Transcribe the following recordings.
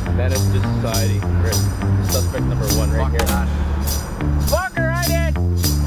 Menace to society. Suspect number 1 right here. Fucker, I did!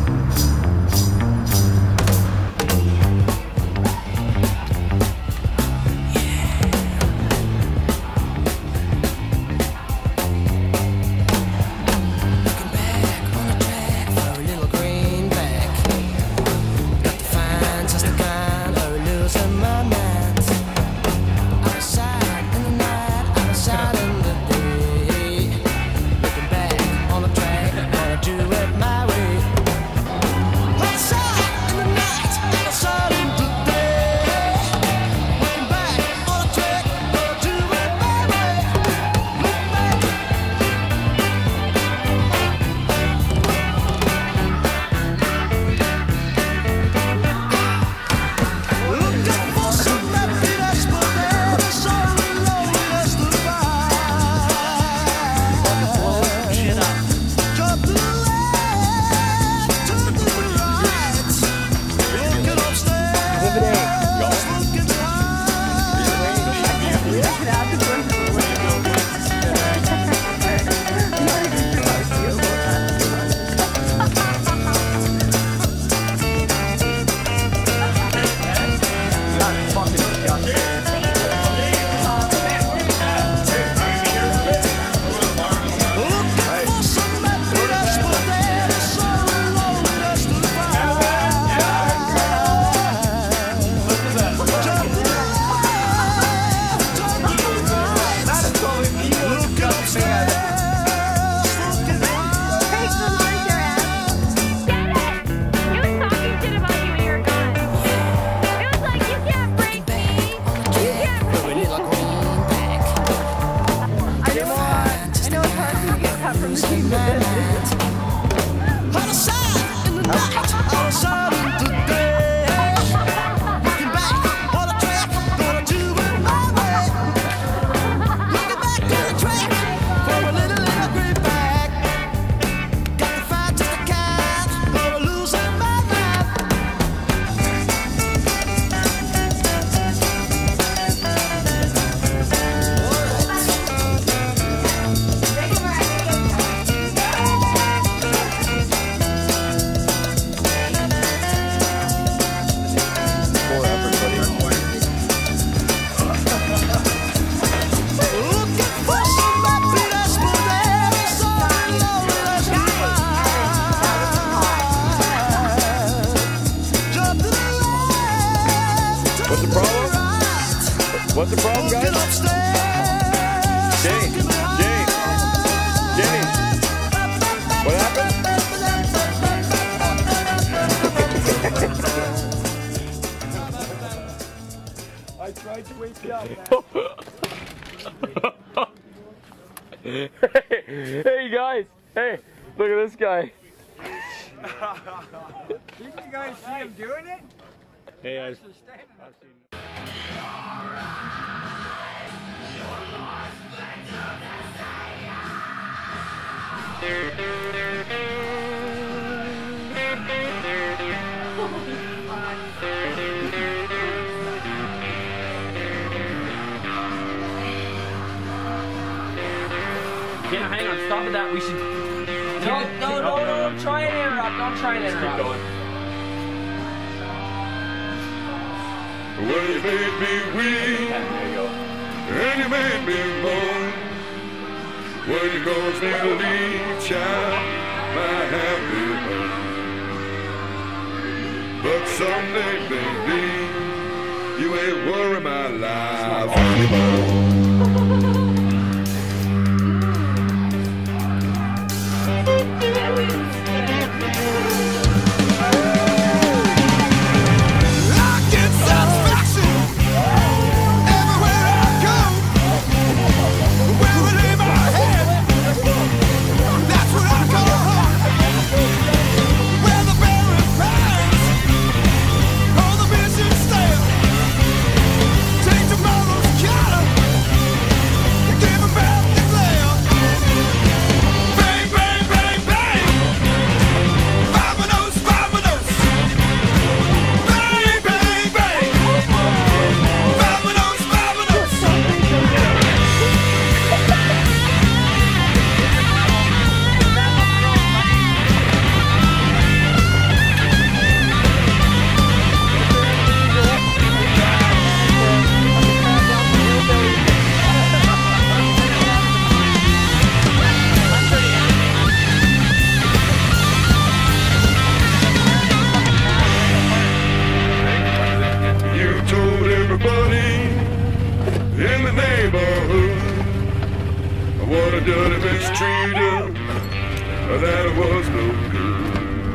What's the problem, guys? Jane. What happened? I tried to wake you up. Hey guys! Hey, look at this guy. Didn't you guys see him doing it? Hey, I've seen. Yeah, hang on, stop at that. We should. No, don't try and interrupt. Don't try and interrupt. Keep going. Well, you made me weak, There you go. and you made me moan. Well, you caused me to leave, child, my happy home. But someday, baby, you ain't worry my life anymore. Take tomorrow's color. what a dirty mistreater, that was no good.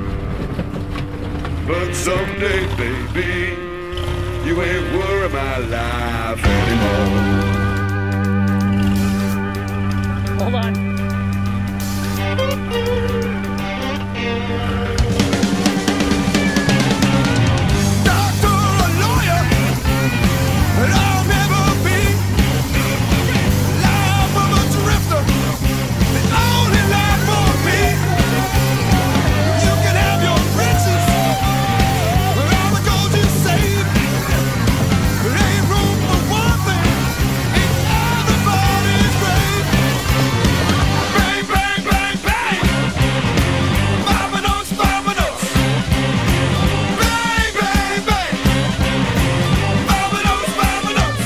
But someday, baby, you ain't worry my life anymore. Hold on. Doctor, a lawyer, and I'll never be. Life of a drifter, the only life for me. You can have your riches, all the gold you save. There ain't room for one thing in everybody's grave. Bang, bang, bang, bang. Vamonos, vamonos. Bang, bang, bang. Vamonos, vamonos.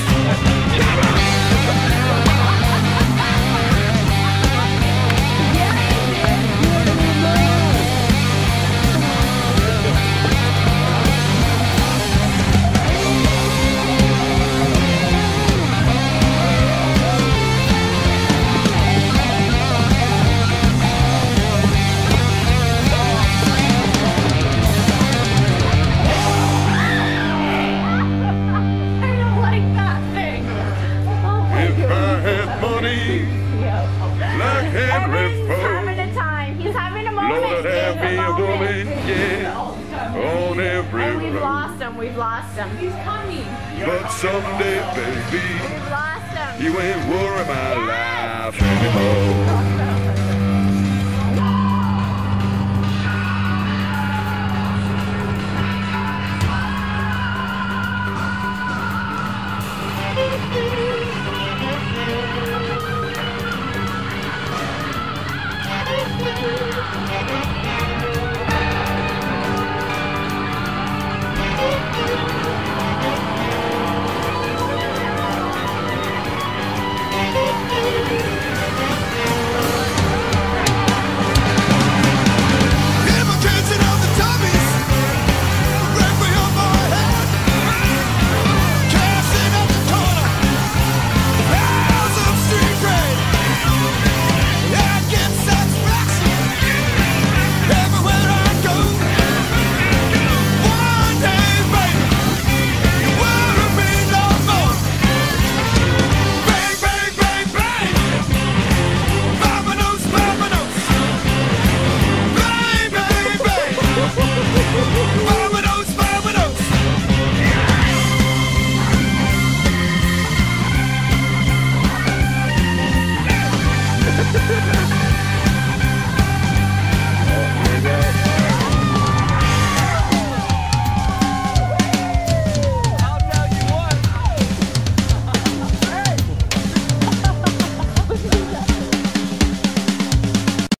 I don't like that thing. Oh my If I God. had money like Henry Evan's Ford, having a time. He's having a moment. Lord, I'd have He's me a moment. woman, yeah, on every And we've road. lost him. We've lost him. He's coming. But someday, baby, We've lost him. you ain't worry my life anymore.